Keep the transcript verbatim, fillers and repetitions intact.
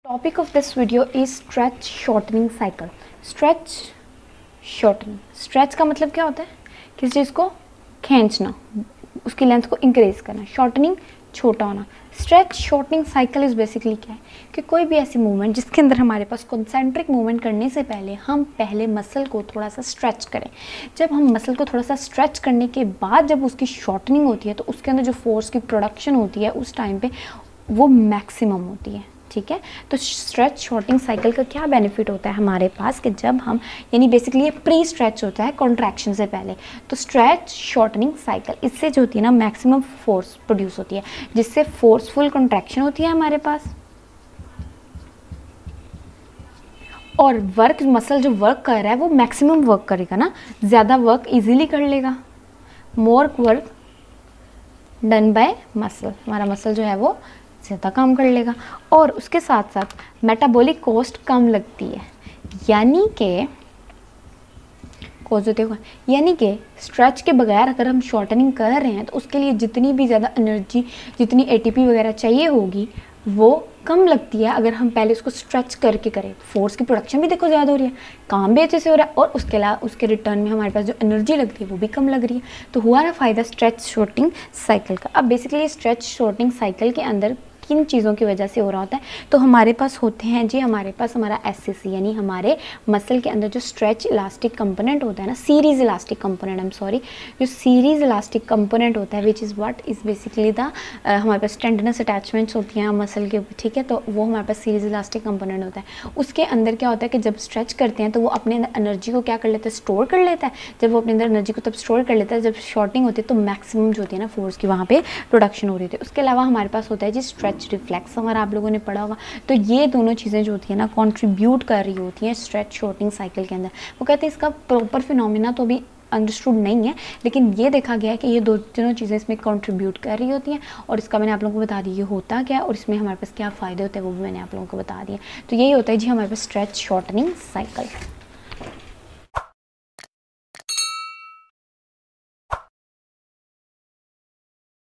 Topic of this video is stretch shortening cycle. Stretch shortening. Stretch का मतलब क्या होता है? किसी चीज़ को खींचना, उसकी लेंथ को इंक्रीज करना. शॉर्टनिंग छोटा होना. Stretch shortening cycle is basically क्या है कि कोई भी ऐसी मूवमेंट जिसके अंदर हमारे पास कॉन्सेंट्रिक मूवमेंट करने से पहले हम पहले मसल को थोड़ा सा स्ट्रेच करें. जब हम मसल को थोड़ा सा स्ट्रेच करने के बाद जब उसकी शॉर्टनिंग होती है तो उसके अंदर जो फोर्स की प्रोडक्शन होती है उस टाइम पे वो मैक्सिमम होती है. ठीक है, तो स्ट्रेच शॉर्टिंग साइकिल का क्या बेनिफिट होता है हमारे पास कि जब हम यानी बेसिकली ये प्री स्ट्रेच होता है कॉन्ट्रैक्शन से पहले. तो स्ट्रेच शॉर्टनिंग साइकिल इससे जो होती है ना मैक्सिमम फोर्स प्रोड्यूस होती है जिससे फोर्सफुल कॉन्ट्रैक्शन होती है हमारे पास और वर्क मसल जो वर्क कर रहा है वो मैक्सिमम वर्क करेगा ना, ज़्यादा वर्क इजीली कर लेगा. More work done by muscle, हमारा मसल जो है वो ज़्यादा काम कर लेगा और उसके साथ साथ मेटाबॉलिक कॉस्ट कम लगती है. यानी कि कॉस्ट जो देखो यानी कि स्ट्रेच के बगैर अगर हम शॉर्टनिंग कर रहे हैं तो उसके लिए जितनी भी ज़्यादा एनर्जी जितनी एटीपी वगैरह चाहिए होगी वो कम लगती है अगर हम पहले उसको स्ट्रेच करके करें. फोर्स की प्रोडक्शन भी देखो ज़्यादा हो रही है, काम भी अच्छे से हो रहा है और उसके अलावा उसके रिटर्न में हमारे पास जो एनर्जी लगती है वो भी कम लग रही है. तो हुआ ना फ़ायदा स्ट्रेच शॉर्टिंग साइकिल का. अब बेसिकली स्ट्रेच शॉर्टिंग साइकिल के अंदर किन चीज़ों की वजह से हो रहा होता है तो हमारे पास होते हैं जी हमारे पास हमारा एससीसी यानी हमारे मसल के अंदर जो स्ट्रेच इलास्टिक कंपोनेंट होता है ना, series elastic component I am sorry जो सीरीज इलास्टिक कंपोनेंट होता है which is what is basically the हमारे पास टेंडनस अटैचमेंट्स होती हैं मसल के ऊपर. ठीक है, तो वो हमारे पास सीरीज इलास्टिक कंपोनेंट होता है. उसके अंदर क्या होता है कि जब स्ट्रेच करते हैं तो वो अपने अंदर एनर्जी को क्या कर लेता है, स्टोर कर लेता है. जब वो अपने अंदर एनर्जी को तब स्टोर कर लेता है जब शॉर्टिंग होती है तो मैक्सिमम जो होती है ना फोर्स की वहाँ पे प्रोडक्शन हो रही होती है. उसके अलावा हमारे पास होता है जी स्ट्रेच रिफ्लेक्स, अगर आप लोगों ने पढ़ा होगा. तो ये दोनों चीज़ें जो होती है ना कंट्रीब्यूट कर रही होती हैं स्ट्रेच शॉर्टिंग साइकिल के अंदर. वो कहते हैं इसका प्रॉपर फिनोमिना तो अभी अंडरस्टूड नहीं है लेकिन ये देखा गया है कि ये दो दोनों चीज़ें इसमें कंट्रीब्यूट कर रही होती हैं और इसका मैंने आप लोगों को बता दी ये होता क्या है और इसमें हमारे पास क्या फ़ायदे होते हैं वो भी मैंने आप लोगों को बता दिया. तो यही होता है जी हमारे पास स्ट्रेच शॉर्टनिंग साइकिल.